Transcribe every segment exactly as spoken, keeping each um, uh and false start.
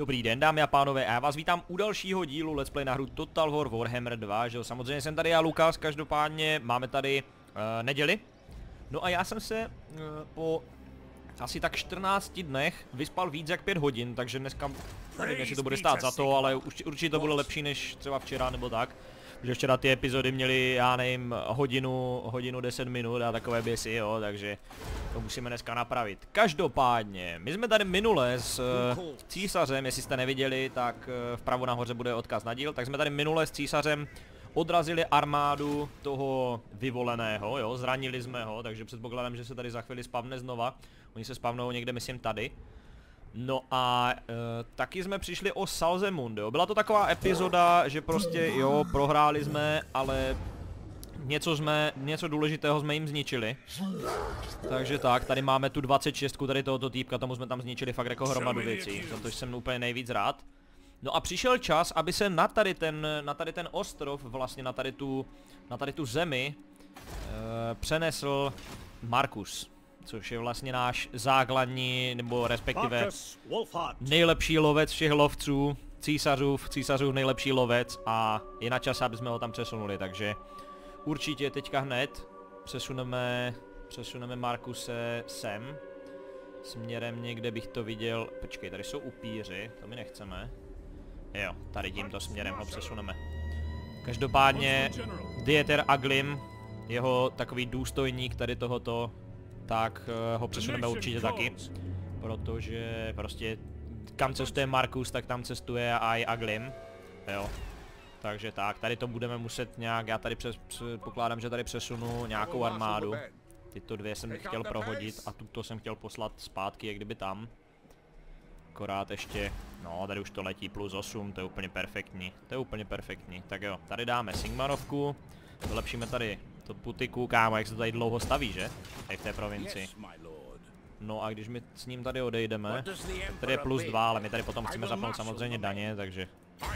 Dobrý den, dámy a pánové, a já vás vítám u dalšího dílu Let's Play na hru Total War Warhammer dva, že jo, samozřejmě jsem tady já, Lukas, každopádně máme tady uh, neděli. No a já jsem se uh, po asi tak čtrnácti dnech vyspal víc jak pět hodin, takže dneska nevím, jestli to bude stát za to, ale už, určitě to bude lepší než třeba včera nebo tak. Protože včera ty epizody měly, já nevím, hodinu, hodinu deset minut a takové běsy, jo, takže to musíme dneska napravit. Každopádně, my jsme tady minule s uh, císařem, jestli jste neviděli, tak uh, vpravo nahoře bude odkaz na díl, tak jsme tady minule s císařem odrazili armádu toho vyvoleného, jo, zranili jsme ho, takže předpokládám, že se tady za chvíli spavne znova. Oni se spavnou někde, myslím, tady. No a e, taky jsme přišli o Salzemund, jo. Byla to taková epizoda, že prostě jo, prohráli jsme, ale něco jsme, něco důležitého jsme jim zničili. Takže tak, tady máme tu dvacet šest, tady tohoto týpka, tomu jsme tam zničili fakt jako hromadu věcí, za to jsem úplně nejvíc rád. No a přišel čas, aby se na tady ten, na tady ten ostrov, vlastně na tady tu, na tady tu zemi, e, přenesl Markus. Což je vlastně náš základní, nebo respektive nejlepší lovec všech lovců, císařův, císařův nejlepší lovec a je na čas, aby jsme ho tam přesunuli, takže určitě teďka hned přesuneme, přesuneme Markuse sem, směrem někde bych to viděl, počkej, tady jsou upíři, to my nechceme, jo, tady tímto směrem ho přesuneme. Každopádně Dieter Aglim, jeho takový důstojník tady tohoto, tak uh, ho přesuneme určitě taky, protože prostě kam cestuje Markus, tak tam cestuje i Aglim, jo. Takže tak, tady to budeme muset nějak, já tady přes, pokládám, že tady přesunu nějakou armádu. Tyto dvě jsem chtěl prohodit a tuto jsem chtěl poslat zpátky, jak kdyby tam. Akorát ještě, no tady už to letí plus osm, to je úplně perfektní, to je úplně perfektní. Tak jo, tady dáme Sigmarovku, vylepšíme tady to putiku, kámo, jak se to tady dlouho staví, že? Tady v té provincii. No a když my s ním tady odejdeme, tak tady je plus dva, ale my tady potom chceme zapnout samozřejmě daně, takže...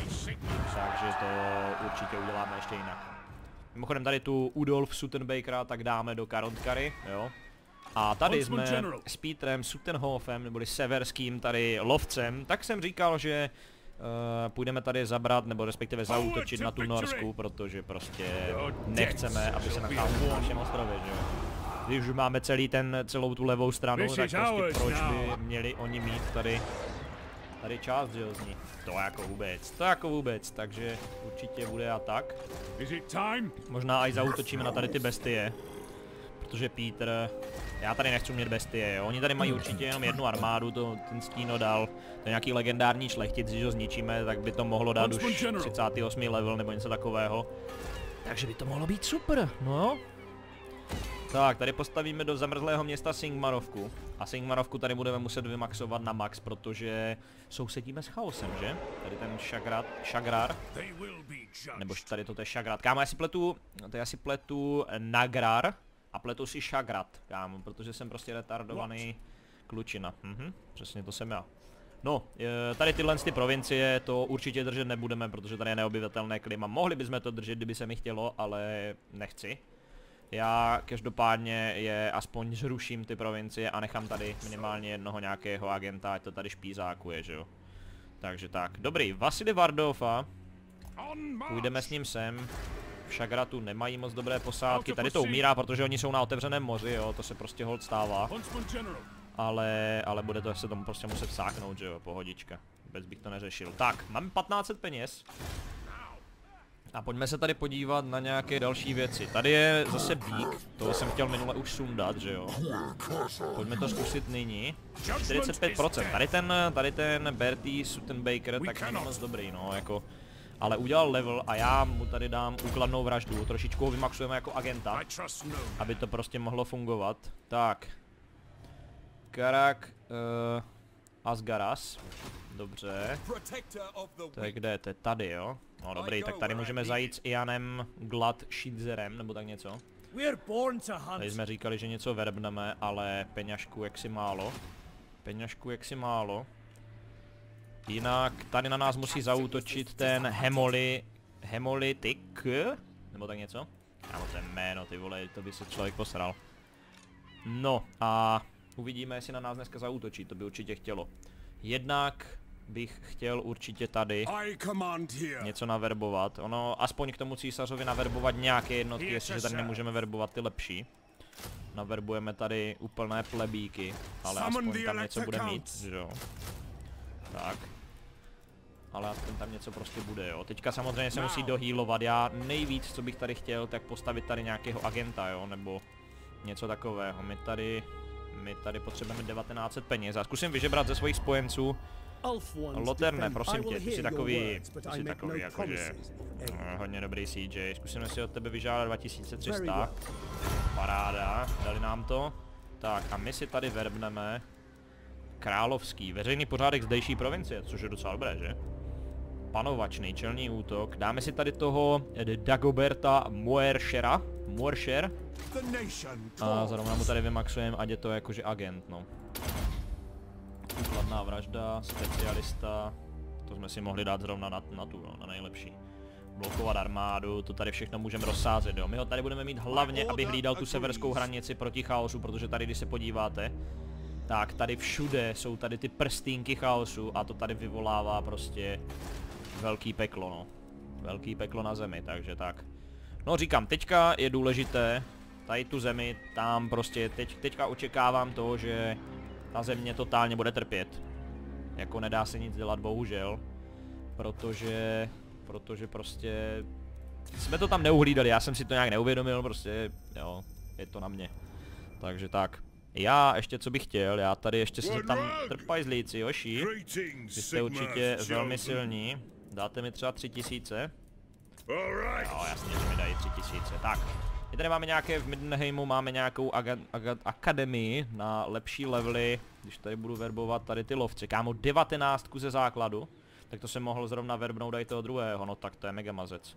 Takže to určitě uděláme ještě jinak. Mimochodem tady tu Udolf Suttenbakera tak dáme do Karontkary, jo? A tady jsme s Petrem Suttenhofem, neboli severským tady lovcem, tak jsem říkal, že Uh, půjdeme tady zabrat, nebo respektive zaútočit na tu Norsku, protože prostě nechceme, aby se nacházeli na našem ostrově, že jo. Když už máme celý ten, celou tu levou stranu, tak prostě proč by měli oni mít tady, tady část, že jo, z ní. To jako vůbec, to jako vůbec, takže určitě bude a tak. Možná i zaútočíme na tady ty bestie, protože Peter, já tady nechci mít bestie, jo. Oni tady mají určitě jenom jednu armádu, to ten Stíno dal, to je nějaký legendární šlechtic, když ho zničíme, tak by to mohlo dát už třicátý osmý level nebo něco takového. Takže by to mohlo být super, no jo. Tak, tady postavíme do zamrzlého města Sigmarovku. A Sigmarovku tady budeme muset vymaxovat na max, protože sousedíme s chaosem, že? Tady ten šagrat, šagrar. Nebo tady to je šagrat. Kámo, já si pletu, to já si pletu Nagrar. A pletu si šagrat, kámo, protože jsem prostě retardovaný klučina. Mhm, přesně to jsem já. No, tady tyhle ty provincie to určitě držet nebudeme, protože tady je neobyvatelné klima. Mohli bychom to držet, kdyby se mi chtělo, ale nechci. Já každopádně je aspoň zruším ty provincie a nechám tady minimálně jednoho nějakého agenta, ať to tady špízákuje, že jo. Takže tak, dobrý, Vasily Vardova. Půjdeme s ním sem. V Šagratu nemají moc dobré posádky, tady to umírá, protože oni jsou na otevřeném moři, jo, to se prostě hold stává. Ale, ale bude to se tomu prostě muset sáknout, že jo, pohodička. Vůbec bych to neřešil. Tak, máme patnáct set peněz. A pojďme se tady podívat na nějaké další věci. Tady je zase bík, toho jsem chtěl minule už sundat, že jo. Pojďme to zkusit nyní. čtyřicet pět procent, tady ten, tady ten Bertie Suttenbaker, tak není moc dobrý, no, jako... Ale udělal level a já mu tady dám úkladnou vraždu, trošičku ho vymaxujeme jako agenta, aby to prostě mohlo fungovat. Tak. Karak uh, Asgaras. Dobře. To je kde? To je tady, jo? No dobrý, tak tady můžeme zajít s Ianem Glad Šidzerem, nebo tak něco. Tady jsme říkali, že něco verbneme, ale peňažku jaksi málo. Peňažku jaksi málo. Jinak tady na nás musí zaútočit ten Hemoli... Hemolitik? Nebo tak něco? Ano, to je jméno, ty vole, to by se člověk posral. No a uvidíme, jestli na nás dneska zaútočí, to by určitě chtělo. Jednak bych chtěl určitě tady něco naverbovat. Ono, aspoň k tomu císařovi naverbovat nějaké jednotky, jestliže tady nemůžeme verbovat ty lepší. Naverbujeme tady úplné plebíky, ale aspoň tam něco bude mít, že jo. Tak. Ale aspoň tam něco prostě bude, jo. Teďka samozřejmě se musí dohýlovat. Já nejvíc, co bych tady chtěl, tak postavit tady nějakého agenta, jo, nebo něco takového. My tady, my tady potřebujeme devatenáct set peněz. Já zkusím vyžebrat ze svých spojenců. Loterne, prosím tě, ty jsi takový, ty jsi takový jakože no, hodně dobrý C J. Zkusíme si od tebe vyžádat dva tisíce tři sta. Paráda, dali nám to. Tak a my si tady verbneme královský, veřejný pořádek zdejší provincie, což je docela dobré, že? Panovačný, čelní útok. Dáme si tady toho Dagoberta Moershera. Moersher. A zrovna mu tady vymaxujeme, ať je to jakože agent, no. Kladná vražda, specialista. To jsme si mohli dát zrovna na, na tu, no, na nejlepší. Blokovat armádu, to tady všechno můžeme rozsázet, jo. My ho tady budeme mít hlavně, aby hlídal tu severskou hranici proti chaosu, protože tady, když se podíváte, tak tady všude jsou tady ty prstínky chaosu a to tady vyvolává prostě velký peklo, no. Velký peklo na zemi, takže tak. No říkám, teďka je důležité, tady tu zemi, tam prostě, teď, teďka očekávám to, že ta země totálně bude trpět. Jako nedá se nic dělat, bohužel. Protože, protože prostě jsme to tam neuhlídali, já jsem si to nějak neuvědomil, prostě, jo, je to na mě. Takže tak. Já ještě co bych chtěl, já tady ještě si tam trpajzlíci, Joši. Vy jste určitě velmi silní. Dáte mi třeba tři tisíce? Jo, jasně, že mi dají tři tisíce. Tak, my tady máme nějaké, v Middenheimu máme nějakou aga, aga, akademii na lepší levely. Když tady budu verbovat tady ty lovci, kámo, devatenáctku ze základu. Tak to jsem mohl zrovna verbnout i toho druhého, no tak to je mega mazec.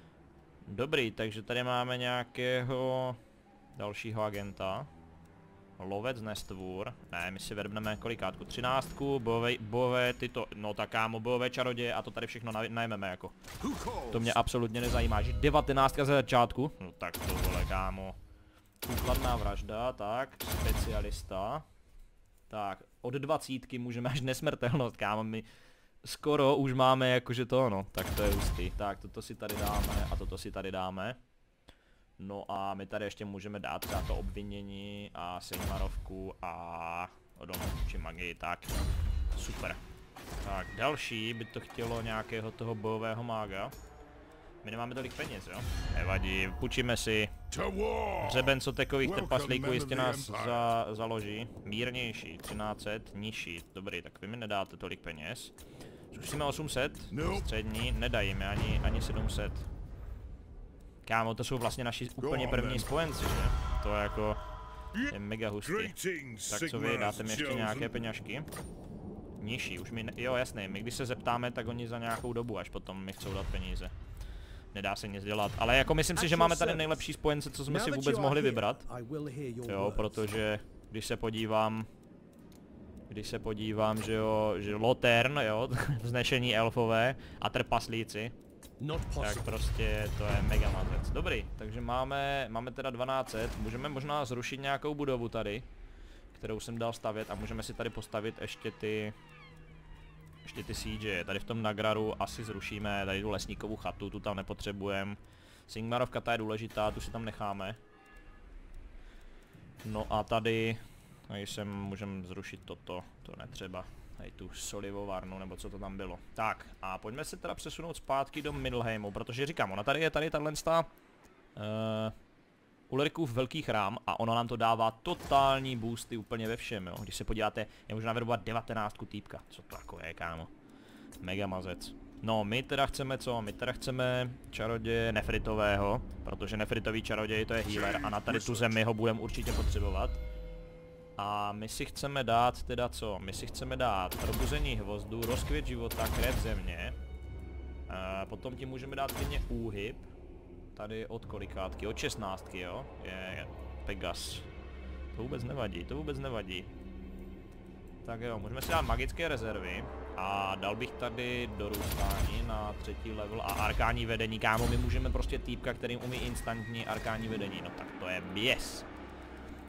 Dobrý, takže tady máme nějakého dalšího agenta. Lovec nestvůr, ne, my si verbneme kolikátku, třináctku, bojové, bojové tyto, no tak kámo, bojové čaroděje a to tady všechno najmeme jako. To mě absolutně nezajímá, že devatenáctka ze začátku, no tak to vole kámo. Úkladná vražda, tak, specialista. Tak, od dvacítky můžeme až nesmrtelnost, kámo, my skoro už máme jakože to, no, tak to je hustý. Tak, toto si tady dáme a toto si tady dáme. No a my tady ještě můžeme dát třeba to obvinění a Sigmarovku a odolnost magii, tak super. Tak další by to chtělo nějakého toho bojového mága. My nemáme tolik peněz, jo? Nevadí, půjčíme si. Hřeben sotekových trpaslíků jistě nás za, založí. Mírnější, třináct set, nižší. Dobrý, tak vy mi nedáte tolik peněz. Zkusíme osm set, střední, nedají mi ani, ani sedm set. Kámo, to jsou vlastně naši úplně první spojenci, že? To je jako je mega hustý. Tak co vy, dáte mi ještě nějaké peňažky? Nižší, už mi ne jo jasný, my když se zeptáme, tak oni za nějakou dobu až potom mi chcou dát peníze. Nedá se nic dělat, ale jako myslím si, že máme tady nejlepší spojence, co jsme si vůbec mohli vybrat. Jo, protože když se podívám, když se podívám, že jo, že Lotern, jo, vznešení elfové a trpaslíci. Tak prostě to je mega mazec. Dobrý, takže máme, máme teda dvanáct set, můžeme možná zrušit nějakou budovu tady, kterou jsem dal stavět a můžeme si tady postavit ještě ty, ještě ty siege. Tady v tom Nagraru asi zrušíme tady tu lesníkovou chatu, tu tam nepotřebujeme. Sigmarovka ta je důležitá, tu si tam necháme. No a tady, tady sem můžeme zrušit toto, to netřeba. Tady tu solivovárnu, nebo co to tam bylo. Tak, a pojďme se teda přesunout zpátky do Middenheimu, protože říkám, ona tady je tady tato uh, Ulrikův velký chrám a ono nám to dává totální boosty úplně ve všem, jo. Když se podíváte, je možná verbovat devatenáctku týpka, co to jako je, kámo. Mega mazec. No, my teda chceme co? My teda chceme čaroděje nefritového, protože nefritový čaroděj to je healer a na tady tu zemi ho budeme určitě potřebovat. A my si chceme dát teda co? My si chceme dát probuzení hvozdu, rozkvět života, krev země. E, potom ti můžeme dát klidně úhyb. Tady od kolikátky? Od šestnáctky, jo? Je, je. Pegas. To vůbec nevadí, to vůbec nevadí. Tak jo, můžeme si dát magické rezervy. A dal bych tady dorůstání na třetí level a arkální vedení. Kámo, my můžeme prostě týpka, kterým umí instantní arkální vedení. No tak to je běs.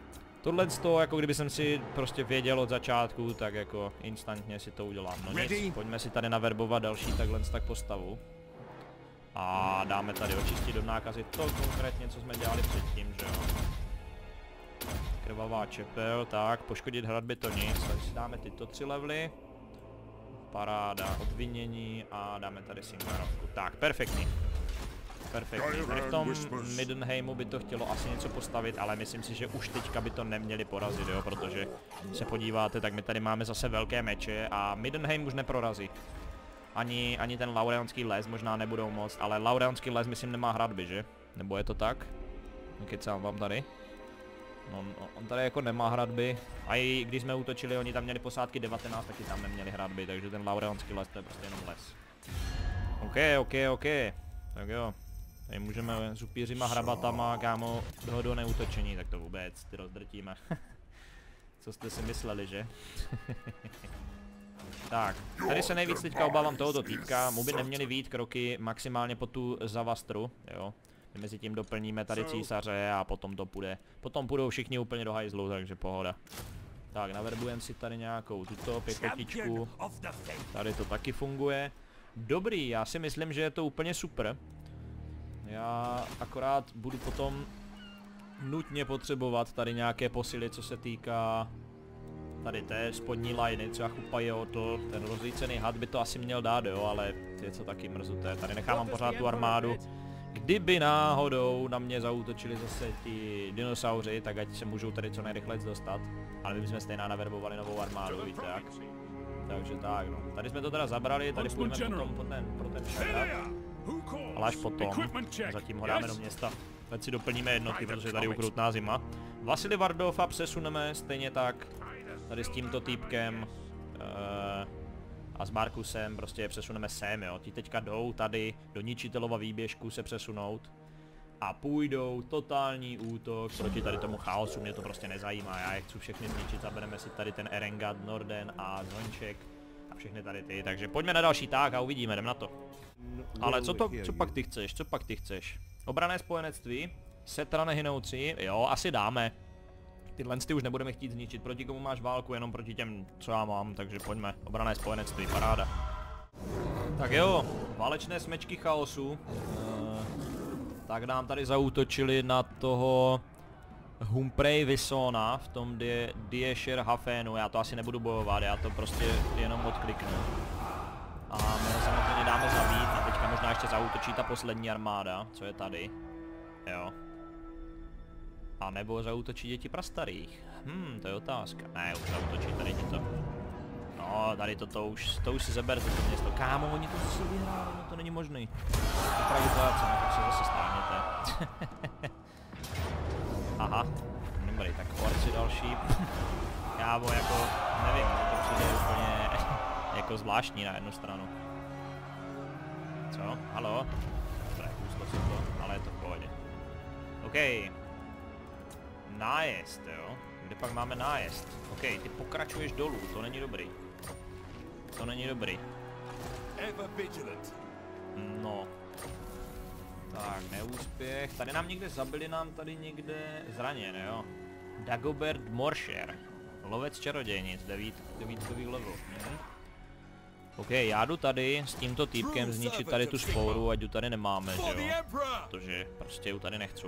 Tohle z toho, jako kdyby jsem si prostě věděl od začátku, tak jako instantně si to udělám. No nic, pojďme si tady naverbovat další takhle tak postavu. A dáme tady očistit od nákazy to konkrétně, co jsme dělali předtím, že jo. Krvavá čepel, tak, poškodit hradby to nic, takže si dáme tyto tři levely. Paráda, obvinění a dáme tady Sigmarovku. Tak, perfektní. Perfektní. Tady v tom Middenheimu by to chtělo asi něco postavit, ale myslím si, že už teďka by to neměli porazit, jo, protože se podíváte, tak my tady máme zase velké meče a Middenheim už neprorazí. Ani, ani ten Laureanský les možná nebudou moc, ale Laureanský les myslím nemá hradby, že? Nebo je to tak? Kecám vám tady. No, on tady jako nemá hradby. A i když jsme útočili, oni tam měli posádky devatenáct, taky tam neměli hradby, takže ten Laureanský les to je prostě jenom les. OK, OK, OK. Tak jo. Tady můžeme s upířima hrabatama, kámo, dohodu o neútočení, tak to vůbec, ty rozdrtíme. Co jste si mysleli, že? Tak, tady se nejvíc teďka obávám tohoto týpka, mu by neměly vyjít kroky maximálně po tu Zavastru, jo. My mezi tím doplníme tady císaře a potom to půjde. Potom půjdou všichni úplně do hajzlu, takže pohoda. Tak, naverbujeme si tady nějakou tuto pěchotičku. Tady to taky funguje. Dobrý, já si myslím, že je to úplně super. Já akorát budu potom nutně potřebovat tady nějaké posily, co se týká tady té spodní liny, třeba Chupajotl, ten rozlícený had by to asi měl dát, jo, ale je co taky mrzuté. Tady nechávám pořád tu armádu. Kdyby náhodou na mě zaútočili zase ti dinosauři, tak ať se můžou tady co nejrychleji dostat. Ale my jsme stejně naverbovali novou armádu, víte jak. Takže tak, no. Tady jsme to teda zabrali, tady půjdeme potom po ten, pro ten šarat. Ale až potom, zatím ho dáme do města. Teď si doplníme jednotky, protože tady ukrutná zima. Vasily Vardova přesuneme stejně tak tady s tímto týpkem uh, a s Markusem prostě je přesuneme sem, jo. Ti teďka jdou tady do ničitelova výběžku se přesunout a půjdou totální útok proti tady tomu chaosu, mě to prostě nezajímá, já je chci všechny zničit, zabereme si tady ten Erengard, Norden a Zonček a všechny tady ty, takže pojďme na další tak a uvidíme, jdem na to. Ale co to, co pak ty chceš, co pak ty chceš? Obranné spojenectví, Setra nehynoucí, jo, asi dáme. Tyhle ty už nebudeme chtít zničit, proti komu máš válku, jenom proti těm, co já mám, takže pojďme, obranné spojenectví, paráda. Tak jo, válečné smečky chaosu, uh, tak nám tady zaútočili na toho Humphrey Visona v tom Die, Diescher Hafenu, já to asi nebudu bojovat, já to prostě jenom odkliknu. A my ho samozřejmě dáme zabít a teďka možná ještě zaútočí ta poslední armáda, co je tady, jo. A nebo zaútočí děti prastarých. Hm, to je otázka. Ne, už zaútočí tady to. No, tady to, to už, to už si zaberte to město. Kámo, oni to zase vyhráli, no to není možný. Opravdu to tak se zase stáhněte. Aha, dobrý, tak orci další. Kámo, jako, nevím, to přijde úplně jako zvláštní na jednu stranu. Co? Haló? Dobré, úzko si to, ale je to v pohodě. OK. Nájezd, jo? Kde pak máme nájezd? OK, ty pokračuješ dolů, to není dobrý. To není dobrý. No. Tak, neúspěch. Tady nám někde zabili, nám tady někde zraněn, jo? Dagobert Morsher. Lovec čarodějnic, devít, devítkový level. Hm. OK, já jdu tady s tímto týpkem zničit tady tu spouru, ať ju tady nemáme, že jo? Protože prostě ju tady nechci.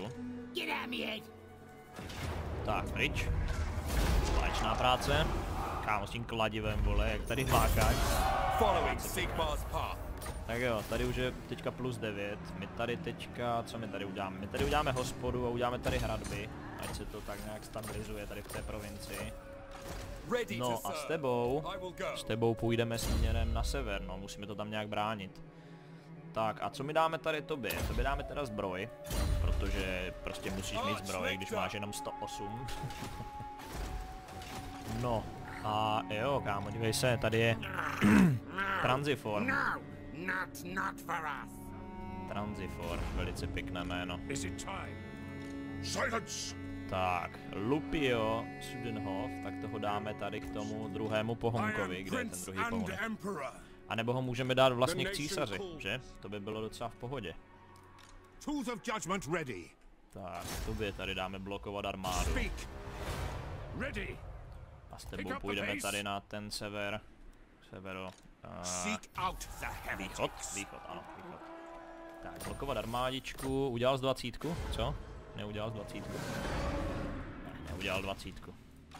Tak, pryč. Společná práce. Kámo s tím kladivem, vole, jak tady mákáš. Tak jo, tady už je teďka plus devět. My tady teďka, co my tady uděláme? My tady uděláme hospodu a uděláme tady hradby. Ať se to tak nějak stabilizuje tady v té provincii. No a s tebou, s tebou půjdeme směrem na sever, no, musíme to tam nějak bránit. Tak a co mi dáme tady tobě? Tobě dáme teda zbroj, protože prostě musíš mít zbroj, když máš jenom sto osm. No a jo, kámo, dívej se, tady je Transiform. Transiform, velice pěkné jméno. Tak, Lupio Sudenhof, tak toho dáme tady k tomu druhému pohonkovi, kde je ten druhý pohonek. A nebo ho můžeme dát vlastně k císaři, že? To by bylo docela v pohodě. Tak, tobě tady dáme blokovat armádu. A s tebou půjdeme tady na ten sever. Severo. Uh, východ? Východ, ano, východ. Tak, blokovat armádičku. Udělal z dvacítku? Co? Neudělal z dvacítku. Ne, neudělal dvacítku.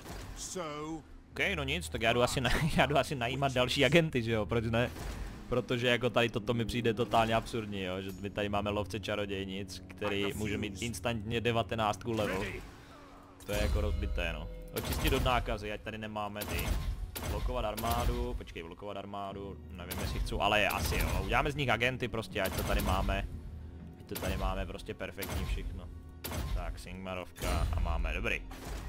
OK, no nic, tak já jdu asi, na, já jdu asi najímat další agenty, že jo, proč ne? Protože jako tady toto mi přijde totálně absurdní, jo, že my tady máme lovce čarodějnic, který může mít instantně devatenáctku level. To je jako rozbité, no. Očistit od nákazy, ať tady nemáme ty. Blokovat armádu, počkej, blokovat armádu, nevím jestli chci, ale je asi jo. Uděláme z nich agenty prostě, ať to tady máme. Ať to tady máme prostě perfektní všechno. Tak, Sigmarovka a máme, dobrý.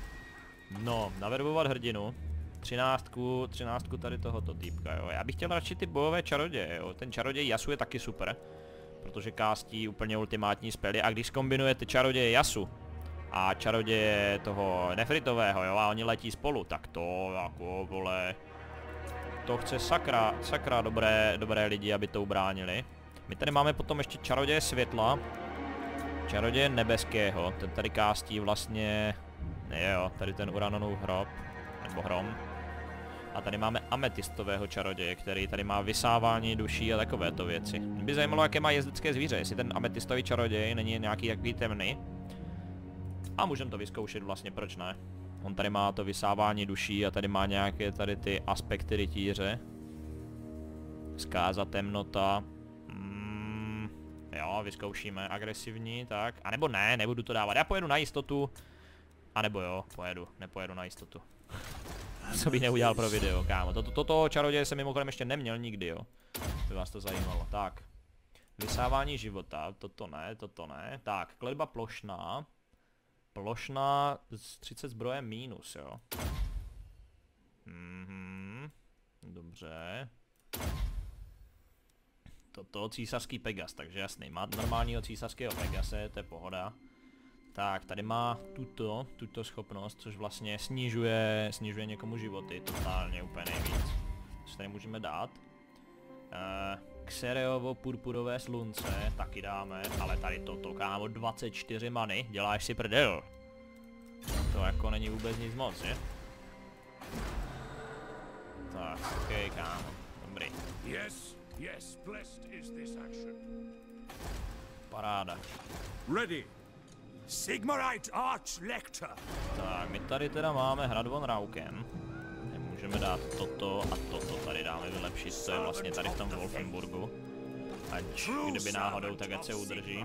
No, naverbovat hrdinu. Třináctku, třináctku tady tohoto týpka, jo. Já bych chtěl radši ty bojové čaroděje, jo. Ten čaroděj Yasu je taky super. Protože kástí úplně ultimátní spely a když zkombinujete čaroděje Yasu a čaroděje toho nefritového, jo, a oni letí spolu, tak to jako, vole, to chce sakra, sakra dobré, dobré lidi, aby to ubránili. My tady máme potom ještě čaroděje světla, čaroděje nebeského, ten tady kástí vlastně, ne jo, tady ten Uranonův hrob, nebo hrom. A tady máme ametistového čaroděje, který tady má vysávání duší a takovéto věci. Mě by zajímalo, jaké má jezdecké zvíře, jestli ten ametistový čaroděj není nějaký jaký temný. A můžeme to vyzkoušet vlastně, proč ne? On tady má to vysávání duší a tady má nějaké tady ty aspekty rytíře. Zkáza, temnota. Mm, jo, vyzkoušíme. Agresivní, tak. A nebo ne, nebudu to dávat. Já pojedu na jistotu. A nebo jo, pojedu. Nepojedu na jistotu. Co bych neudělal pro video, kámo. Toto, toto čaroděje jsem mimochodem ještě neměl nikdy, jo. By vás to zajímalo. Tak. Vysávání života. Toto ne, toto ne. Tak, kletba plošná. Plošná z třicet zbroje mínus, jo. Mhm. Dobře. Toto císařský Pegas, takže jasný. Má normálního císařského Pegase, to je pohoda. Tak, tady má tuto, tuto schopnost, což vlastně snižuje, snižuje někomu životy, totálně úplně nejvíc. Co tady můžeme dát? Uh, Xereovo purpurové slunce, taky dáme, ale tady toto, kámo, dvacet čtyři many, děláš si prdel. To jako není vůbec nic moc, je? Tak, ok, kámo, dobrý. Yes, yes, blessed is this action. Paráda. Ready. Sigmarite Archlector. Tak, my tady teda máme Hrad von Rauken. Můžeme dát toto a toto tady dáme vylepšit, to je vlastně tady v tom Wolfenburgu. Ať kdyby náhodou, tak ať se udrží.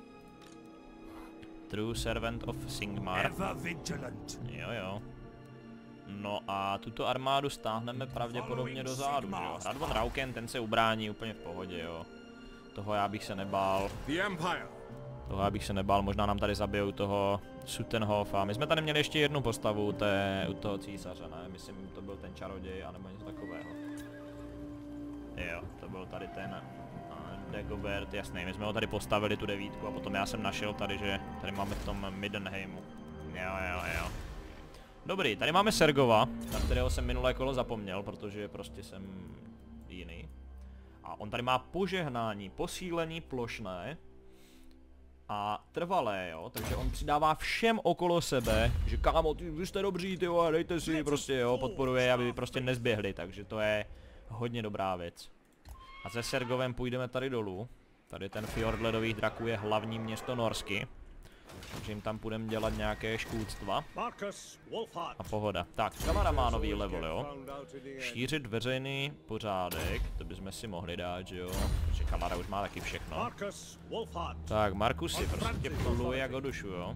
True Servant of Sigmar. Jo jo. No a tuto armádu stáhneme pravděpodobně do zádu, jo. Hrad von Rauken, ten se ubrání úplně v pohodě, jo. Toho já bych se nebál. Toho já bych se nebál, možná nám tady zabijou toho Sutenhofa. My jsme tady měli ještě jednu postavu té, u toho císaře, ne? Myslím, to byl ten čaroděj, anebo něco takového. Jo, to byl tady ten uh, Dagobert, jasný. My jsme ho tady postavili, tu devítku, a potom já jsem našel tady, že tady máme v tom Middenheimu. Jo, jo, jo. Dobrý, tady máme Sergova, na kterého jsem minulé kolo zapomněl, protože prostě jsem jiný. A on tady má požehnání, posílení plošné. A trvalé, jo, takže on přidává všem okolo sebe, že kámo, ty, vy jste dobří, ty jo, dejte si, prostě jo, podporuje, aby prostě nezběhli, takže to je hodně dobrá věc. A se Sergovem půjdeme tady dolů, tady ten fjord ledových draků je hlavní město Norsky, takže jim tam půjdeme dělat nějaké škůdstva. A pohoda. Tak, Kalara má nový level, jo. Šířit veřejný pořádek, to bychom si mohli dát, že jo. Protože Kalara už má taky všechno. Tak, Markusy, prostě pluje jak o dušu, jo.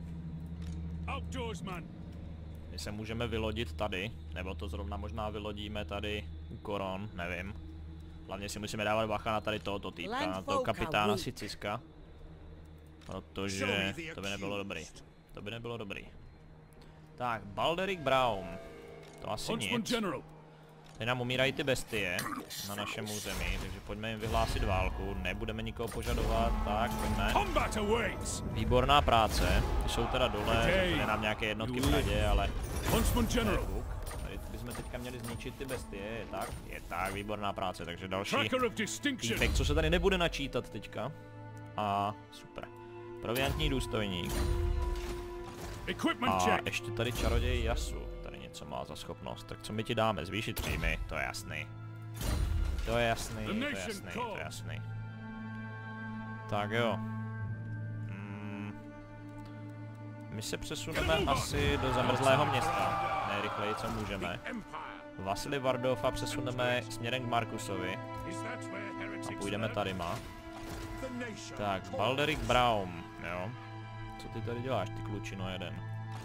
My se můžeme vylodit tady, nebo to zrovna možná vylodíme tady u Koron, nevím. Hlavně si musíme dávat bacha na tady tohoto týpka, na toho kapitána Siciska. Protože to by nebylo dobrý. To by nebylo dobrý. Tak, Balderic Braum. To asi nic. Tady nám umírají ty bestie na našem území, takže pojďme jim vyhlásit válku. Nebudeme nikoho požadovat, tak pojďme. Výborná práce. Ty jsou teda dole, tady nám nějaké jednotky v hradě, ale... Tady bychom teďka měli zničit ty bestie, je tak? Je tak, výborná práce, takže další týpek, co se tady nebude načítat teďka. A super. Proviantní důstojník. A ještě tady čaroděj Yasu. Tady co má za schopnost. Tak co my ti dáme? Zvýšit příjmy? To je jasný. To je jasný, to je jasný, to je jasný. Tak jo. Hmm. My se přesuneme asi do zamrzlého města. Nejrychleji, co můžeme. Vasily Vardova přesuneme směrem k Markusovi. A půjdeme tady, má. Tak, Balderic Braum, jo. Co ty tady děláš, ty klučino jeden?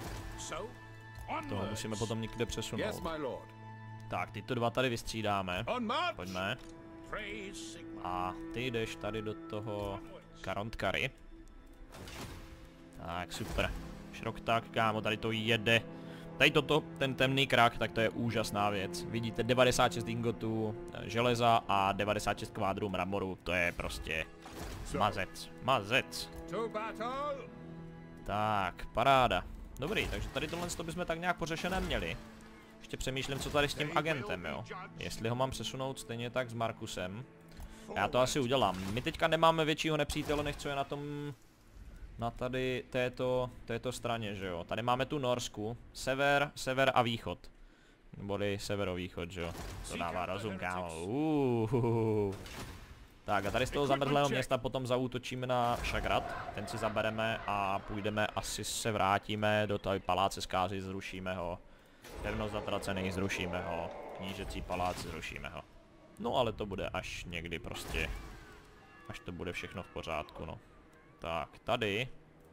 Toho musíme potom někde přesunout. Tak, tyto dva tady vystřídáme. Pojďme. A ty jdeš tady do toho Karontkary. Tak, super. Šrok tak, kámo, tady to jede. Tady toto, ten temný krak, tak to je úžasná věc. Vidíte, devadesát šest ingotů železa a devadesát šest kvádrů mramoru, to je prostě mazec, mazec. Tak, paráda. Dobrý, takže tady tohle bychom tak nějak pořešené měli. Ještě přemýšlím, co tady s tím agentem, jo. Jestli ho mám přesunout stejně tak s Markusem. Já to asi udělám. My teďka nemáme většího nepřítele, než co je na tom... Na tady této, této straně, že jo. Tady máme tu Norsku. Sever, sever a východ. Body severovýchod, že jo. To dává rozum, kámo. Uhuhu. Tak a tady z toho zamrzlého města potom zaútočíme na Šagrad. Ten si zabereme a půjdeme, asi se vrátíme do toho paláce zkázy, zrušíme ho. Pevnost zatracených, zrušíme ho. Knížecí palác, zrušíme ho. No ale to bude až někdy prostě. Až to bude všechno v pořádku, no. Tak, tady.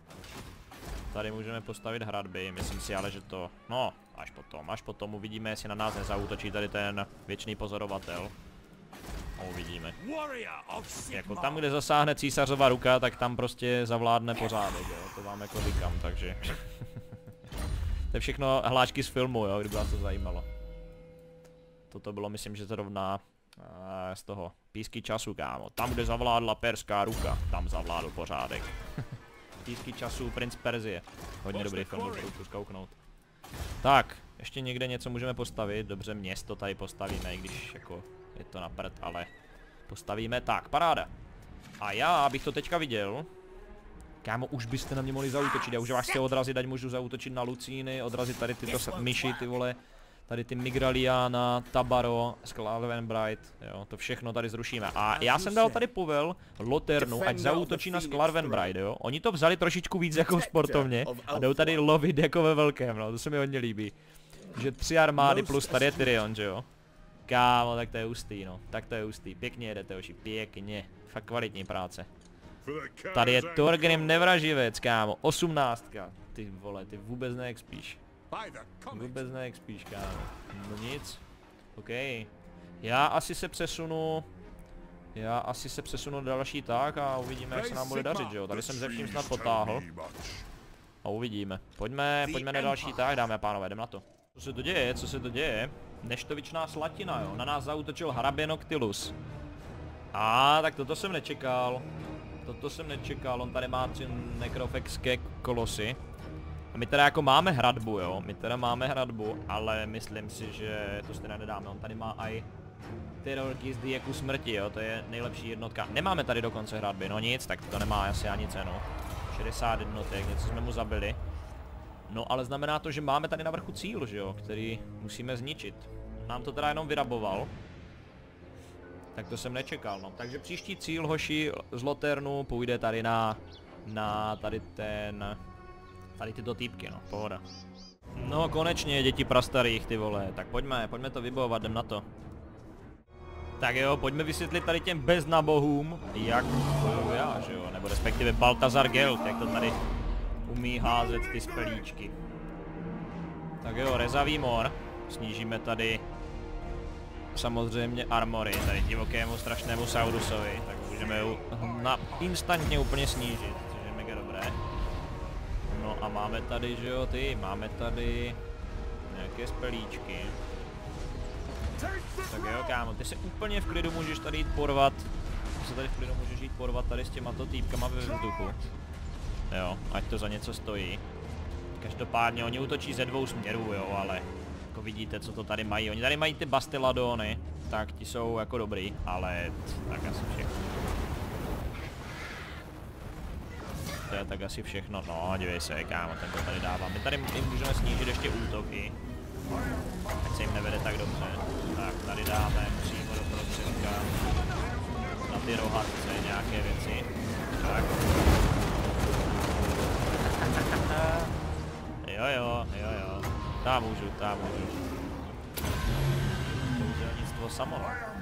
Tady můžeme postavit hradby, myslím si ale, že to... No, až potom, až potom uvidíme, jestli na nás nezaútočí tady ten věčný pozorovatel. No, uvidíme. Jako tam, kde zasáhne císařova ruka, tak tam prostě zavládne pořádek, jo, to vám jako říkám, takže... To je všechno hlášky z filmu, jo, kdyby vás to zajímalo. Toto bylo, myslím, že zrovna uh, z toho Písky času, kámo. Tam, kde zavládla perská ruka, tam zavládl pořádek. Písky času, Princ Perzie. Hodně dobrý film, budu tu zkouknout. Tak, ještě někde něco můžeme postavit. Dobře, město tady postavíme, i když jako je to na prd, ale postavíme. Tak, paráda. A já bych to teďka viděl. Kámo, už byste na mě mohli zaútočit, já už vás chci odrazit, ať můžu zaútočit na Lucíny, odrazit tady tyto myši, ty vole. Tady ty Migraliana, Tabaro, Sklarvenbright, jo, to všechno tady zrušíme. A já jsem dal tady povel Loternu, ať zaútočí na Sklarvenbright, jo. Oni to vzali trošičku víc jako sportovně a jdou tady lovit jako ve velkém, no, to se mi hodně líbí. Že tři armády plus tady je Tyrion, že jo. Kámo, tak to je hustý, no, tak to je hustý, pěkně jedete, oši, pěkně, fakt kvalitní práce. Tady je Thorgrim Nevraživec, kámo, osmnáctka, ty vole, ty vůbec neexpíš. Vůbec neexpíš, kámo. No nic. OK. Já asi se přesunu... Já asi se přesunu do další tak a uvidíme, jak se nám bude dařit, že jo. Tady jsem ze vším snad potáhl. A uvidíme. Pojďme, pojďme na další tak, dámy a pánové, jdem na to. Co se to děje, co se to děje? Neštovičná slatina, jo. Na nás zaútočil hrabě Noctilus. A tak toto jsem nečekal. Toto jsem nečekal, on tady má tři nekrofexské kolosy. A my teda jako máme hradbu, jo, my teda máme hradbu, ale myslím si, že to teda nedáme, on tady má i terorky z Dieku smrti, jo, to je nejlepší jednotka. Nemáme tady dokonce hradby, no nic, tak to nemá asi ani cenu. šedesát jednotek, něco jsme mu zabili. No ale znamená to, že máme tady na vrchu cíl, že jo, který musíme zničit. Nám to teda jenom vyraboval. Tak to jsem nečekal, no. Takže příští cíl, hoši, z Loternu půjde tady na, na tady ten... Tady tyto týpky, no, pohoda. No konečně, děti prastarých, ty vole, tak pojďme, pojďme to vybojovat, jdem na to. Tak jo, pojďme vysvětlit tady těm beznabohům, jak bojuju já, že jo, nebo respektive Baltazar Gelt, jak to tady umí házet ty spelíčky. Tak jo, rezavý mor, snížíme tady samozřejmě armory, tady divokému strašnému Saurusovi, tak můžeme ju na instantně úplně snížit, což je mega dobré. No a máme tady, že jo, ty, máme tady nějaké spelíčky. Tak jo, kámo, ty se úplně v klidu můžeš tady jít porvat. Ty se tady v klidu můžeš jít porvat tady s těmato týpkama ve vzduchu. Jo, ať to za něco stojí. Každopádně oni útočí ze dvou směrů, jo, ale jako vidíte, co to tady mají. Oni tady mají ty Bastiladony, tak ti jsou jako dobrý, ale tak asi všechno. To je tak asi všechno, no dívej se, kámo, ten to tady dává. My tady jim můžeme snížit ještě útoky. Ať se jim nevede tak dobře. Tak, tady dáme přímo do prostředka. Na ty rohatce nějaké věci. Tak. Jo jo, jo jo. Tam můžu, tam můžu. Kouzelnictvo samo.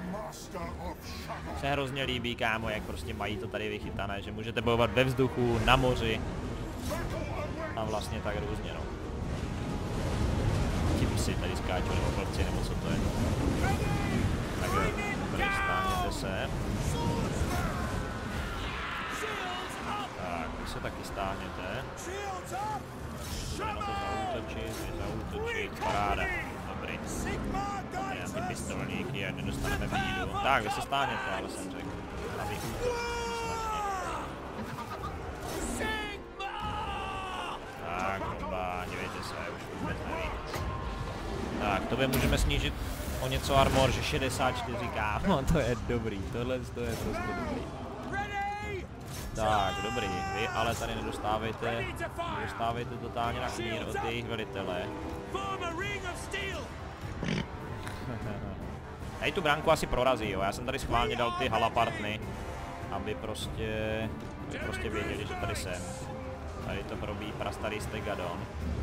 Se hrozně líbí, kámo, jak prostě mají to tady vychytané, že můžete bojovat ve vzduchu, na moři. A vlastně tak různě, no. Ti psy tady skáčou, nebo vlci, nebo co to je. Tak jo, tady stáhněte se. Tak, vy se taky stáhněte. Můžeme na to zaútočit, zaútočit, paráda. Dobrý. Já ty pistolníky, ať nedostaneme bídu. Tak, vy se stáhněte, ale jsem řekl. Aby útok. Tak, bomba, dívejte se, už vůbec nevím. Tak, tobě můžeme snížit o něco armor, že šedesát čtyři kámo, to je dobrý, tohle to je prostě dobrý. Tak, dobrý, vy ale tady nedostávejte, nedostávejte totálně na knír od jejich velitele. Tady tu branku asi prorazí, jo, já jsem tady schválně dal ty halapartny, aby prostě, aby prostě věděli, že tady jsem. Tady to probíjí prastarý Stegadon.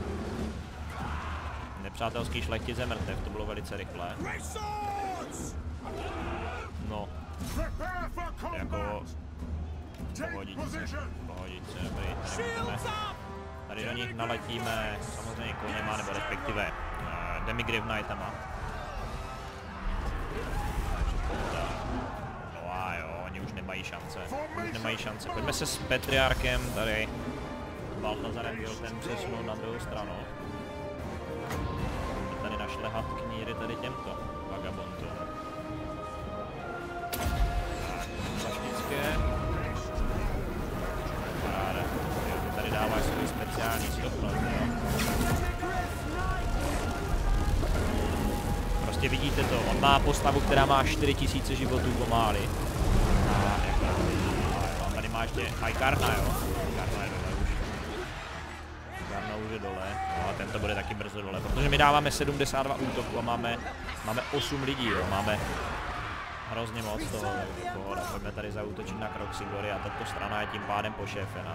Nepřátelský šlechtic je mrtev, to bylo velice rychlé. No. Jako... Pohodice, pohodice, dobrý, tady můžeme. Tady do nich naletíme, samozřejmě koněma, nebo respektive uh, Demigryph Knightama. Takže pohoda. No a jo, oni už nemají šance, už nemají šance. Pojďme se s Petriarkem tady. Baltazarem byl ten přesunul na druhou stranu. Tady našlehat kníry tady těmto vagabondům. Tak, zaštické. Paráda. Tady dáváš svůj speciální schopnost, jo. Prostě vidíte to, on má postavu, která má čtyři tisíce životů pomály. A jak to tady má ještě Icarna, jo. Icarna je dole už. Icarna už je dole, no a tento bude taky brzo dole, protože my dáváme sedmdesát dva útoků a máme, máme osm lidí, jo. Máme hrozně moc toho, takže pohoda. Pojďme tady zaútočit na Kroxigory a tato strana je tím pádem pošéfená.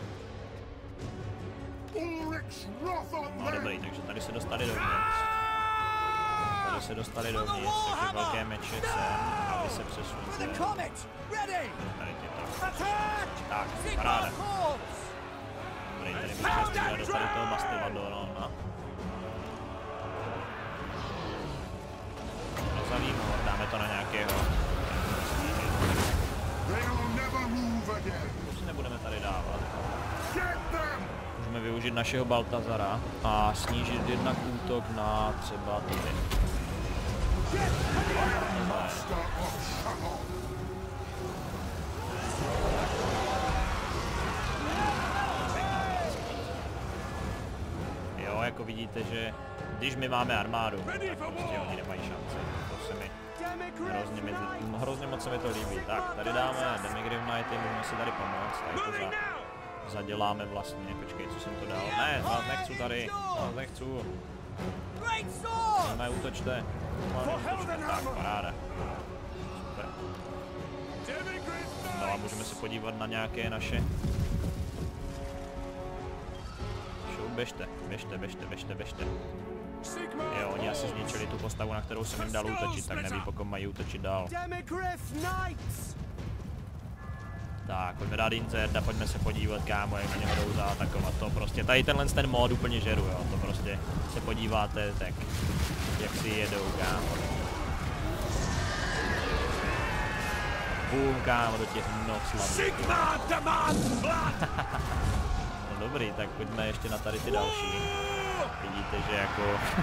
No dobrý, takže tady se dostali dovnitř. Tady se dostali dovnitř, takže velké meče sem, aby se přesunuli. Tady tě tak. Tak, paráda. Dobrý, tady můžeme střílet do tady toho Mastodona. Rozavím ho, dáme to na nějakého. To si nebudeme tady dávat. Můžeme využít našeho Baltazara a snížit jednak útok na třeba tady. Jo, jako vidíte, že když my máme armádu, tak prostě oni nemají šanci. To se mi hrozně, mi, hrozně moc se mi to líbí. Tak, tady dáme Demigryph Knighty, můžeme si tady pomoct, tady to za, zaděláme vlastně. Počkej, co jsem to dal? Ne, vás nechci tady, vás nechci. Máme, útočte. Máme, útočte. Tak, paráda. Super. No a můžeme se podívat na nějaké naše... Běžte, běžte, běžte, běžte, běžte. Jo, oni asi zničili tu postavu, na kterou jsem jim dal útočit, tak neví, pokud mají útočit dál. Tak, pojďme dát insert a pojďme se podívat, kámo, jak na něho jdou zaatakovat. To prostě, tady tenhle ten mod úplně žeru, jo, to prostě se podíváte, tak jak si jedou, kámo. Bum, kámo, do těch noh slavných. No dobrý, tak pojďme ještě na tady ty další. Vidíte, že jako...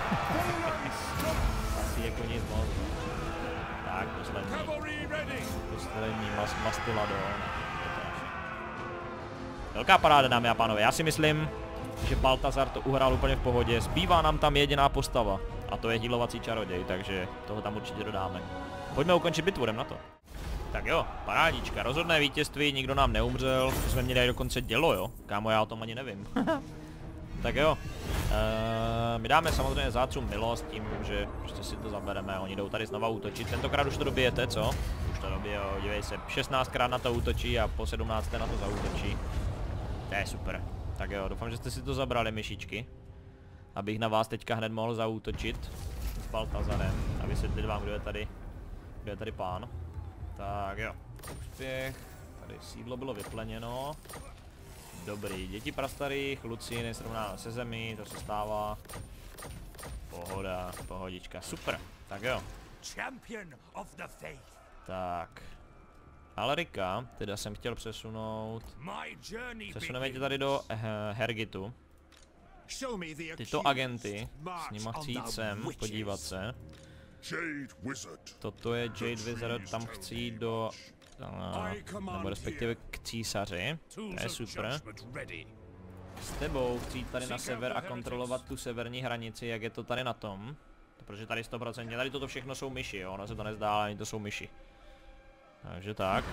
asi jako nic moc. Tak, poslední. Poslední mas Mastodon. Velká paráda, dámy a pánové. Já si myslím, že Baltazar to uhrál úplně v pohodě. Zbývá nám tam jediná postava. A to je healovací čaroděj, takže toho tam určitě dodáme. Pojďme ukončit bitvu, jdem na to. Tak jo, parádička, rozhodné vítězství, nikdo nám neumřel, jsme měli dokonce dělo, jo? Kámo, já o tom ani nevím. Tak jo. Uh, my dáme samozřejmě zátcům milost tím, že prostě si to zabereme, oni jdou tady znova útočit. Tentokrát už to dobijete, co? Už to dobijou, dívej se, šestnáctkrát na to útočí a po sedmnácté na to zaútočí. To je super. Tak jo, doufám, že jste si to zabrali, myšičky. Abych na vás teďka hned mohl zaútočit s Baltazarem a vysvětlit vám, kdo je tady, kdo je tady pán. Tak jo, úspěch, tady sídlo bylo vypleněno. Dobrý, děti prastarých, Lucien je srovnáno se zemí, to se stává. Pohoda, pohodička, super, tak jo. Champion of the faith. Tak. Alrika, teda jsem chtěl přesunout. My journey Přesuneme tě tady do uh, Hergitu. Tyto agenty, s nima chci jít sem, podívat se. Toto je Jade Wizard, tam chci jít do, uh, nebo respektive k císaři, to je super. S tebou chci jít tady na sever a kontrolovat tu severní hranici, jak je to tady na tom. Protože tady sto procent, tady toto všechno jsou myši, jo, ono se to nezdá, ale ani to jsou myši. Takže tak.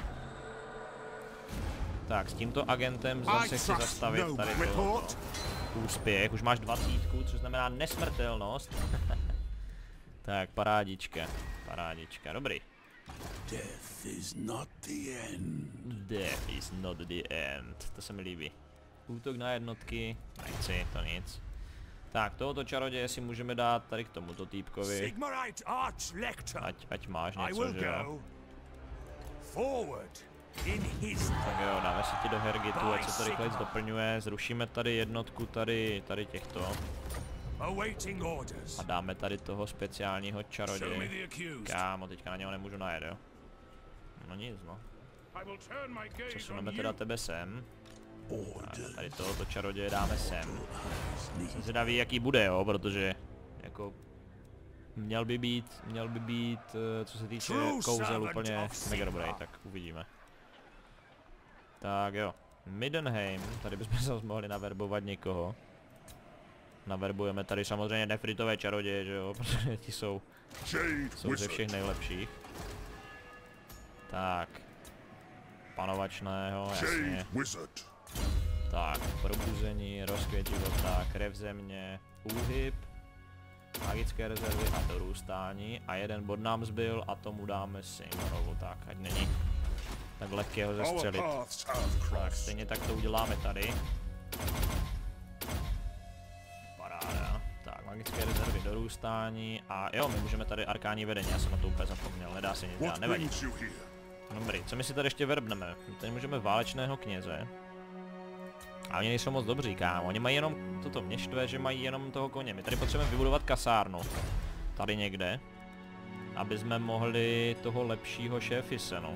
Tak, s tímto agentem zase chci zastavit tady to. Úspěch, už máš dvacítku, což znamená nesmrtelnost. Tak, parádička, parádička, dobrý. Death is not the end. Death is not the end, to se mi líbí. Útok na jednotky, nechci, to nic. Tak, tohoto čaroděje si můžeme dát tady k tomuto týpkovi. Ať, ať máš něco, že jo. Tak jo, dáme si ti do Hergitu, ať se to rychleji doplňuje, zrušíme tady jednotku tady, tady těchto. A dáme tady toho speciálního čaroděje. Kámo, teďka na něho nemůžu najet, jo. No nic, no. Přesuneme teda tebe sem. A tady tohoto čaroděje dáme sem. Jsem zvědavý, jaký bude, jo, protože jako měl by být, měl by být, co se týče kouzel, úplně mega dobrý, tak uvidíme. Tak jo, Middenheim, tady bychom zase mohli naverbovat někoho. Naverbujeme tady samozřejmě nefritové čaroděje, že jo, protože ti jsou, jsou ze všech nejlepších. Tak, panovačného, jasně. Tak, probuzení, rozkvět života, krev země, úhyb, magické rezervy a dorůstání. A jeden bod nám zbyl a tomu dáme Seymorovu, tak ať není tak lehké ho zastřelit. Tak, stejně tak to uděláme tady. Paráda. Tak, magické rezervy, dorůstání a jo, my můžeme tady arkální vedení, já jsem na to úplně zapomněl, nedá se nic dělat, nevadí. Dobrý, co my si tady ještě verbneme? Tady můžeme válečného kněze. A oni nejsou moc dobří, kámo, oni mají jenom, toto mě štve, že mají jenom toho koně. My tady potřebujeme vybudovat kasárnu. Tady někde. Aby jsme mohli toho lepšího šéfise, no.